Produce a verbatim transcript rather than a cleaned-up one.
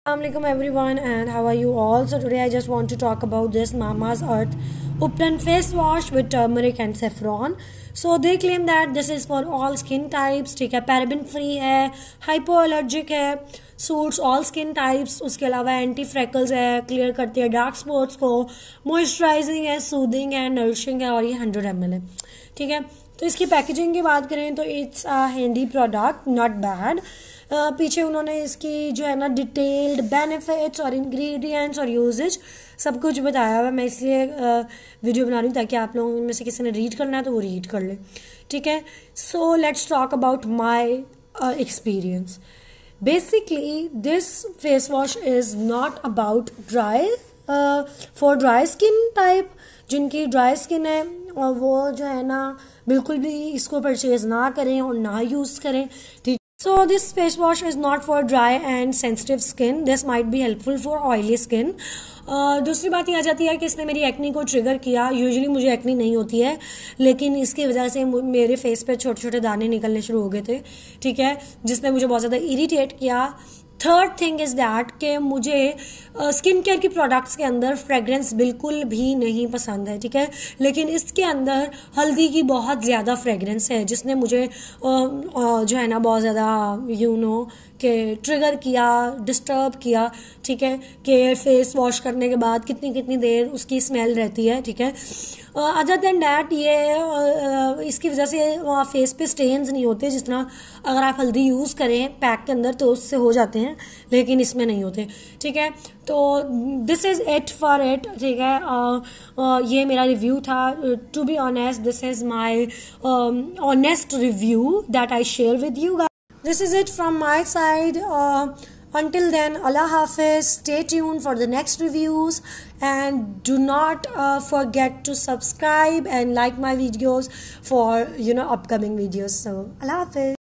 Assalamualaikum everyone, and how are you all? So today I just want to talk about this Mama's Earth Upton face wash with turmeric and saffron. So they claim that this is for all skin types. ठीक है, paraben free है, हाइपोअलर्जिक है, suits all skin types. उसके अलावा anti freckles है, clear करती है dark spots को, मॉइस्चराइजिंग है, सूदिंग है, नरिशिंग है, और ये हंड्रेड एम एल है. ठीक है, तो इसकी पैकेजिंग की बात करें तो it's a handy product, not bad. पीछे उन्होंने इसकी जो है ना डिटेल्ड बेनिफिट्स और इंग्रेडिएंट्स और यूजेज सब कुछ बताया हुआ है. मैं इसलिए वीडियो बना रही हूँ ताकि आप लोगों में से किसी ने रीड करना है तो वो रीड कर ले. ठीक है, so let's talk about my experience. Basically this face wash is not about dry, for dry skin type. जिनकी ड्राई स्किन है और वो जो है ना बिल्कुल भी इसको परचेज ना करें और ना यूज़ करें. ठीक, so this face wash is not for dry and sensitive skin. This might be helpful for oily skin. uh, दूसरी बात ये आ जाती है कि इसने मेरी एक्नी को ट्रिगर किया. यूजुअली मुझे एक्नी नहीं होती है, लेकिन इसकी वजह से मेरे फेस पे छोटे छोटे दाने निकलने शुरू हो गए थे. ठीक है, जिसने मुझे बहुत ज़्यादा इरिटेट किया. थर्ड थिंग इज़ दैट कि मुझे स्किन केयर की प्रोडक्ट्स के अंदर फ्रेगरेंस बिल्कुल भी नहीं पसंद है. ठीक है, लेकिन इसके अंदर हल्दी की बहुत ज़्यादा फ्रेगरेंस है, जिसने मुझे uh, uh, जो है ना बहुत ज़्यादा यू नो के ट्रिगर किया, डिस्टर्ब किया. ठीक है, कि फेस वॉश करने के बाद कितनी कितनी देर उसकी स्मेल रहती है. ठीक है, अदर देन डैट ये uh, इसकी वजह से फेस पे स्टेन्स नहीं होते. जिस तरह अगर आप हल्दी यूज़ करें पैक के अंदर तो उससे हो जाते हैं, लेकिन इसमें नहीं होते. ठीक है, तो this is it for it. ठीक है, uh, uh, ये मेरा रिव्यू था. To be honest, this is my honest review that I share with you guys. This is it from my side. Uh, until then, Allah Hafiz. Stay tuned for the next reviews, and do not uh, forget to subscribe and like my videos for you know upcoming videos. So Allah Hafiz.